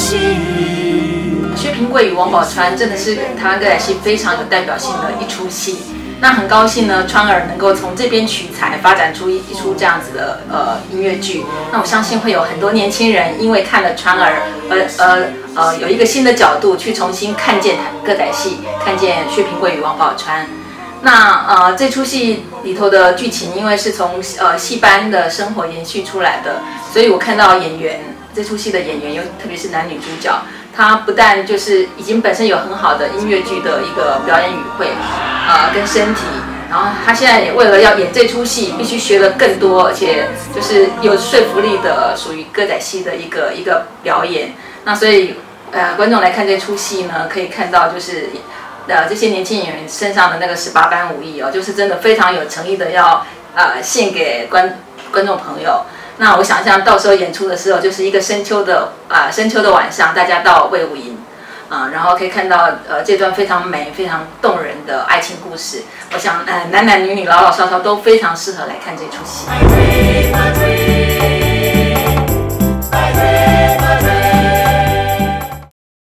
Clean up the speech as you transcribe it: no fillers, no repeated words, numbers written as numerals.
薛平贵与王宝钏真的是台湾歌仔戏非常有代表性的一出戏。那很高兴呢，川儿能够从这边取材，发展出一出这样子的音乐剧。那我相信会有很多年轻人因为看了川儿，有一个新的角度去重新看见歌仔戏，看见薛平贵与王宝钏。那这出戏里头的剧情，因为是从戏班的生活延续出来的，所以我看到演员这出戏的演员，特别是男女主角，他不但就是已经本身有很好的音乐剧的一个表演语汇，跟身体，然后他现在也为了要演这出戏，必须学得更多，而且就是有说服力的，属于歌仔戏的一个表演。那所以观众来看这出戏呢，可以看到就是这些年轻演员身上的那个18般武艺哦，就是真的非常有诚意的要献给观众朋友。那我想象到时候演出的时候，就是一个深秋的晚上，大家到魏武营然后可以看到这段非常美、非常动人的爱情故事。我想男男女女、老老少少都非常适合来看这出戏。